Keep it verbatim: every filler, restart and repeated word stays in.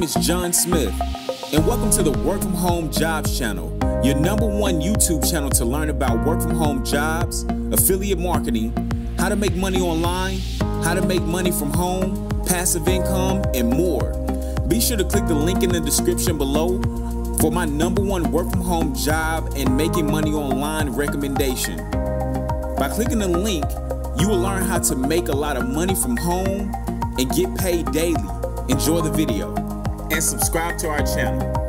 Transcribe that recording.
name is John Smith, and welcome to the Work From Home Jobs channel, your number one YouTube channel to learn about work from home jobs, affiliate marketing, how to make money online, how to make money from home, passive income, and more. Be sure to click the link in the description below for my number one work from home job and making money online recommendation. By clicking the link, you will learn how to make a lot of money from home and get paid daily. Enjoy the video and subscribe to our channel.